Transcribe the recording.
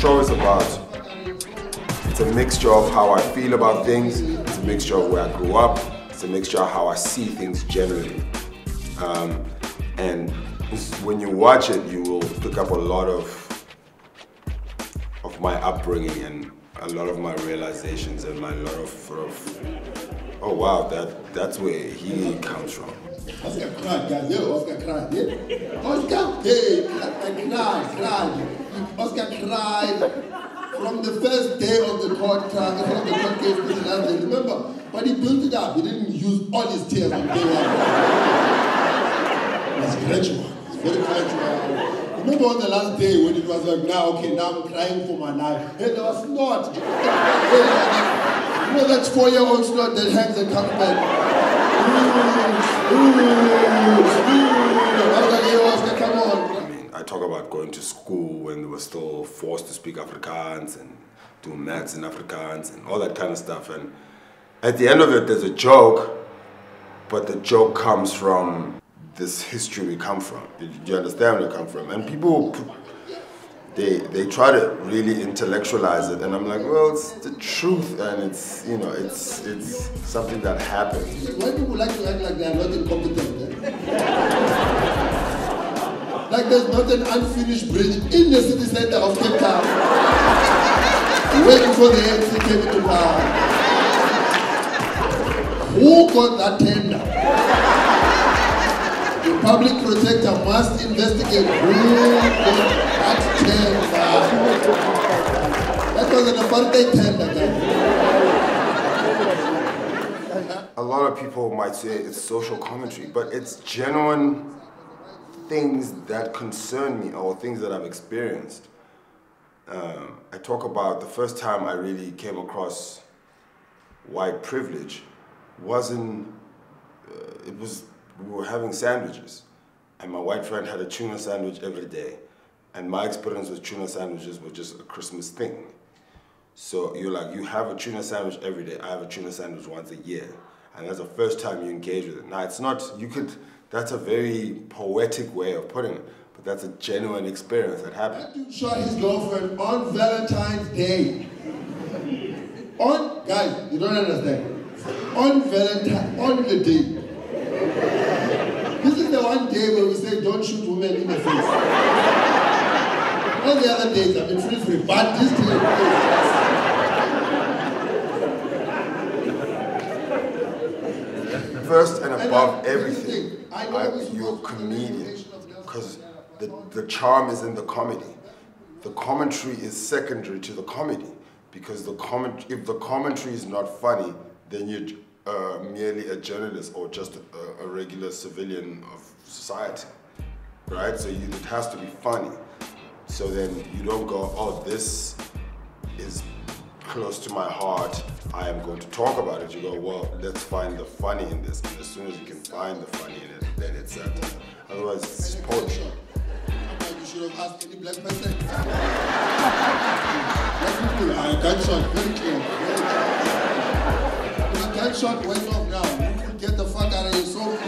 show is about, it's a mixture of how I feel about things, it's a mixture of where I grew up, it's a mixture of how I see things generally. And when you watch it, you will pick up a lot of my upbringing and a lot of my realizations and my lot of sort of, oh wow, that's where he comes from. Oscar cried, guys. Yeah, Oscar cried. Yeah. Oscar, hey, cried. Oscar cried from the first day of the court case to the last day. Remember, but he built it up. He didn't use all his tears on day one. It's gradual. It's very gradual. Remember on the last day when it was like, now I'm crying for my life. Hey, there was not. You know that 4-year-old Stuart that hangs and comes back. Come on. I mean, I talk about going to school when they were still forced to speak Afrikaans and do maths in Afrikaans and all that kind of stuff. And at the end of it, there's a joke, but the joke comes from this history we come from. You understand where we come from? And people, they try to really intellectualize it, and I'm like, well, it's the truth, and it's, you know, it's something that happens. Why people like to act like they are not incompetent? Like there's not an unfinished bridge in the city center of Cape Town, waiting for the ANC came into power. Who got that tender? The public protector must investigate who got that tender. That was an apartheid tender. A lot of people might say it's social commentary, but it's genuine things that concern me or things that I've experienced. I talk about the first time I really came across white privilege wasn't, we were having sandwiches, and my white friend had a tuna sandwich every day, and my experience with tuna sandwiches was just a Christmas thing. So you're like, you have a tuna sandwich every day, I have a tuna sandwich once a year, and that's the first time you engage with it. Now it's not, that's a very poetic way of putting it, but that's a genuine experience that happened. That dude shot his girlfriend on Valentine's Day. Guys, you don't understand. On the day. This is the one day where we say don't shoot women in the face. All the other days have been free, but this day first and above everything, you're a comedian, because the charm is in the comedy. The commentary is secondary to the comedy, because if the commentary is not funny, then you're merely a journalist or just a regular civilian of society, right? So it has to be funny. So then you don't go, oh, this is close to my heart, I am going to talk about it. You go, well, let's find the funny in this. And as soon as you can find the funny in it, then it's satire. Otherwise, it's poetry. You should have asked any black person. Black people, a gunshot, very clear. The gunshot went off now. You could get the fuck out of here so